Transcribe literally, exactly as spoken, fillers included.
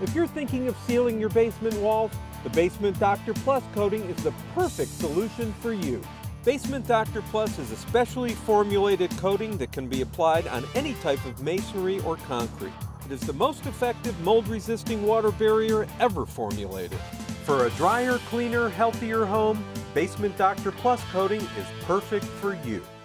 If you're thinking of sealing your basement walls, the Basement Doctor Plus coating is the perfect solution for you. Basement Doctor Plus is a specially formulated coating that can be applied on any type of masonry or concrete. It is the most effective mold-resisting water barrier ever formulated. For a drier, cleaner, healthier home, Basement Doctor Plus coating is perfect for you.